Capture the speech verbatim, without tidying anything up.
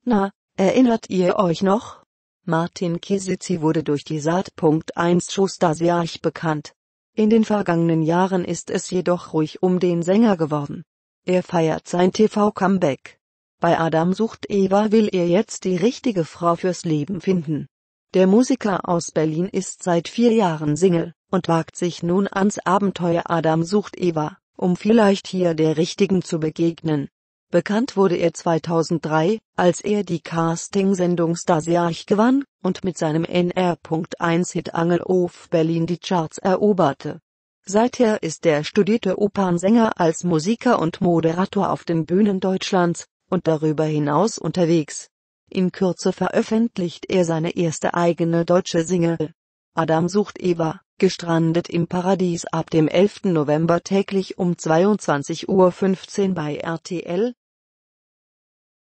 Na, erinnert ihr euch noch? Martin Kisici wurde durch die Sat Punkt eins Show Stasiarch bekannt. In den vergangenen Jahren ist es jedoch ruhig um den Sänger geworden. Er feiert sein T V-Comeback. Bei Adam sucht Eva will er jetzt die richtige Frau fürs Leben finden. Der Musiker aus Berlin ist seit vier Jahren Single und wagt sich nun ans Abenteuer Adam sucht Eva, um vielleicht hier der Richtigen zu begegnen. Bekannt wurde er zweitausenddrei, als er die Castingsendung Stasiarch gewann und mit seinem N R Punkt eins Hit Angel auf Berlin die Charts eroberte. Seither ist der studierte Opernsänger als Musiker und Moderator auf den Bühnen Deutschlands und darüber hinaus unterwegs. In Kürze veröffentlicht er seine erste eigene deutsche Single. Adam sucht Eva, gestrandet im Paradies ab dem elften November täglich um zweiundzwanzig Uhr fünfzehn bei R T L.